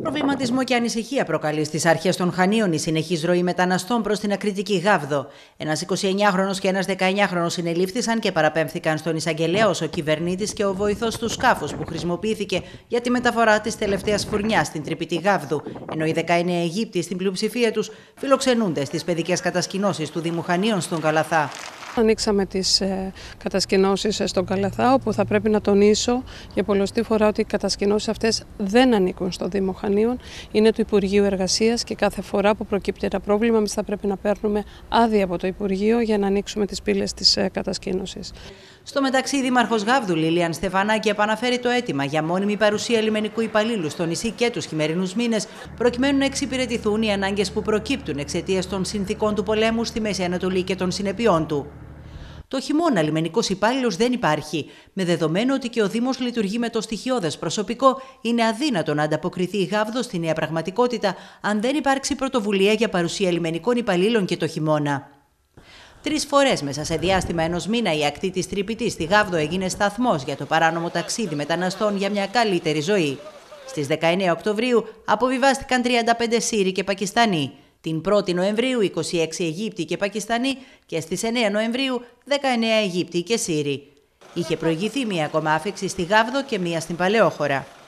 Προβληματισμό και ανησυχία προκαλεί στις αρχές των Χανίων η συνεχής ροή μεταναστών προς την Ακριτική Γάβδο. Ένας 29χρονος και ένας 19χρονος συνελήφθησαν και παραπέμφθηκαν στον εισαγγελέα ως ο κυβερνήτης και ο βοηθός του σκάφους που χρησιμοποιήθηκε για τη μεταφορά της τελευταίας φουρνιάς στην Τρυπητή Γάβδου, ενώ οι 19 Αιγύπτιοι στην πλειοψηφία τους φιλοξενούνται στις παιδικές κατασκηνώσεις του Δήμου Χανίων στον Καλαθά. Ανοίξαμε τις κατασκηνώσεις στον Καλαθά, όπου θα πρέπει να τονίσω για πολλοστή φορά ότι οι κατασκηνώσεις αυτές δεν ανήκουν στο Δήμο Χανίων, είναι του Υπουργείου Εργασίας και κάθε φορά που προκύπτει ένα πρόβλημα εμείς θα πρέπει να παίρνουμε άδεια από το Υπουργείο για να ανοίξουμε τις πύλες της κατασκήνωσης. Στο μεταξύ, η Δήμαρχος Γάβδου Λίλιαν Στεφανάκη επαναφέρει το αίτημα για μόνιμη παρουσία λιμενικού υπαλλήλου στο νησί και τους χειμερινούς μήνες, προκειμένου να εξυπηρετηθούν οι ανάγκες που προκύπτουν εξαιτίας των συνθηκών του πολέμου στη Μέση Ανατολή και των συνεπειών του. Το χειμώνα λιμενικός υπάλληλος δεν υπάρχει, με δεδομένο ότι και ο Δήμος λειτουργεί με το στοιχειώδες προσωπικό, είναι αδύνατο να ανταποκριθεί η Γάβδο στη νέα πραγματικότητα αν δεν υπάρξει πρωτοβουλία για παρουσία λιμενικών υπαλλήλων και το χειμώνα. 3 φορές μέσα σε διάστημα ενός μήνα η ακτή της Τρυπητής στη Γάβδο έγινε σταθμός για το παράνομο ταξίδι μεταναστών για μια καλύτερη ζωή. Στις 19 Οκτωβρίου αποβιβάστηκαν 35 Σύριοι και Πακιστανοί. Την 1η Νοεμβρίου 26 Αιγύπτιοι και Πακιστανοί και στις 9 Νοεμβρίου 19 Αιγύπτιοι και Σύριοι. Είχε προηγηθεί μία ακόμα άφιξη στη Γάβδο και μία στην Παλαιόχώρα.